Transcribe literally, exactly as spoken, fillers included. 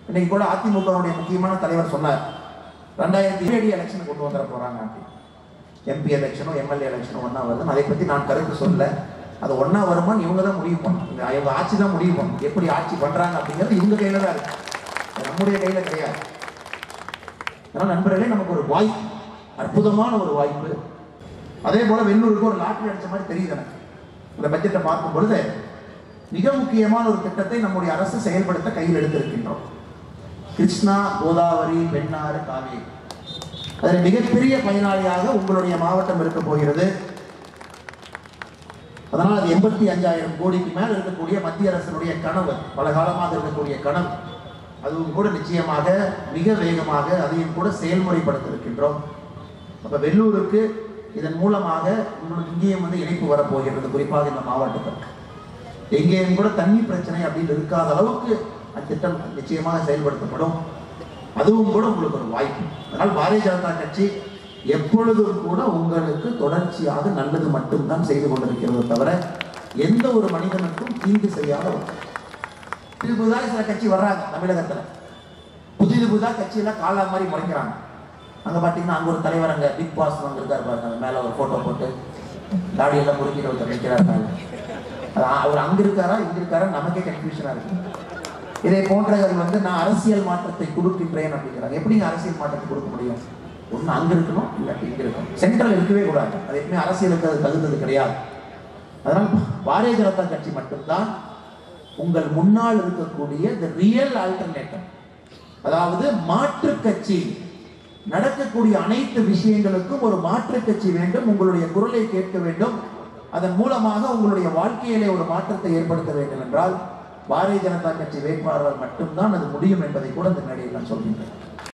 இன்னைக்கு கூட அதிமுகவுடைய முக்கியமான தலைவர் சொன்னார், ரெண்டாயிரத்தி ஏழு எலெக்ஷன் கொண்டு வந்துட போறாங்க. எம்பி எலெக்ஷனும் எம்எல்ஏ எலெக்ஷனும் ஒன்னா வருது. அதை பத்தி நான் கருத்து சொல்ல, அது ஒன்னா வருமானு இவங்க தான் முடிவு பண்ணணும். இவங்க ஆட்சி தான் முடிவு பண்ணணும். எப்படி ஆட்சி பண்றாங்க அப்படிங்கிறது இவங்க கையில தான் இருக்கு, நம்முடைய கையில கிடையாது. அதனால நண்பர்களே, நமக்கு ஒரு வாய்ப்பு, அற்புதமான ஒரு வாய்ப்பு. அதே போல வெள்ளூருக்கு ஒரு லாட்டரி அடிச்ச மாதிரி தெரியுது எனக்கு. இந்த பட்ஜெட்டை பார்க்கும் பொழுது மிக முக்கியமான ஒரு திட்டத்தை நம்முடைய அரசு செயல்படுத்த கையில் எடுத்திருக்கின்றோம். கிருஷ்ணா, கோதாவரி, பெண்ணாறு, காவேரி, அதில் மிகப்பெரிய பயனாளியாக உங்களுடைய மாவட்டம் இருக்க போகிறது. அதனால் அது எண்பத்தி அஞ்சாயிரம் கோடிக்கு மேல் இருக்கக்கூடிய மத்திய அரசினுடைய கனவு, பல காலமாக இருக்கக்கூடிய கனவு, அதுவும் கூட நிச்சயமாக மிக வேகமாக அதையும் கூட செயல்முறைப்படுத்த இருக்கின்றோம். அப்ப வெள்ளூருக்கு இதன் மூலமாக உங்களுக்கு இங்கேயும் வந்து இணைப்பு வரப்போகிறது. குறிப்பாக இந்த மாவட்டத்தில் எங்கேயும் கூட தண்ணி பிரச்சனை அப்படின்னு இருக்காத அளவுக்கு அந்த திட்டம் நிச்சயமாக செயல்படுத்தப்படும். அதுவும் கூட உங்களுக்கு ஒரு வாய்ப்பு. அதனால் பாரதிய ஜனதா கட்சி எப்பொழுதும் கூட உங்களுக்கு தொடர்ச்சியாக நல்லது மட்டும்தான் செய்து கொண்டிருக்கிறது தவிர எந்த ஒரு மனிதனுக்கும் தீங்கு செய்யாத. புதிது புதிதாக சில கட்சி வர்றாங்க தமிழகத்துல, புதிது புதிதாக கட்சியெல்லாம் காலா மாதிரி முறைக்கிறாங்க. அங்க பாத்தீங்கன்னா அங்க ஒரு தலைவர், அங்க பிக் பாஸ் அங்க இருக்காரு பாருங்க, மேல ஒரு போட்டோ போட்டு தாடியெல்லாம் முறுக்கிட்டு ஒருத்தர் நிற்கிறாரு. அவர் அங்க இருக்காரா இங்க இருக்காரா நமக்கே கன்ஃபியூஷனா இருக்கு. இதை போன்றவர்கள் வந்து நான் அரசியல் மாற்றத்தை கொடுக்கின்றேன் அப்படிங்கிறாங்க. எப்படிங்க அரசியல் மாற்றத்தை கொடுக்க முடியும்? ஒண்ணு அங்க இருக்கணும், இல்லாட்டி இங்க இருக்கணும். சென்ட்ரல் இருக்கவே கூடாது. அது எப்பவுமே அரசியலுக்கு அது தகுந்தது கிடையாது. அதனால் பாரதிய ஜனதா கட்சி மட்டும்தான் உங்கள் முன்னால் இருக்கக்கூடிய தி ரியல் ஆல்டர்னேட்டிவ், அதாவது மாற்று கட்சி. நடக்கக்கூடிய அனைத்து விஷயங்களுக்கும் ஒரு மாற்று கட்சி வேண்டும். உங்களுடைய குரலை கேட்க வேண்டும். அதன் மூலமாக உங்களுடைய வாழ்க்கையிலே ஒரு மாற்றத்தை ஏற்படுத்த வேண்டும் என்றால் பாரதிய ஜனதா கட்சி வேட்பாளர்கள் மட்டும்தான் அது முடியும் என்பதை கூட இந்த மேடையில் நான் சொல்கின்றேன்.